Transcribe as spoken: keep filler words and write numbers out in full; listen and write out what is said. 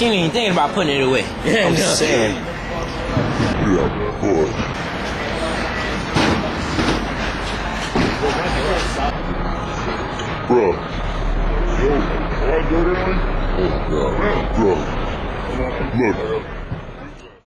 She ain't even thinking about putting it away. I'm just saying. Yeah, boy. Bro. Yo, I go there? Oh, God. Bro. Look.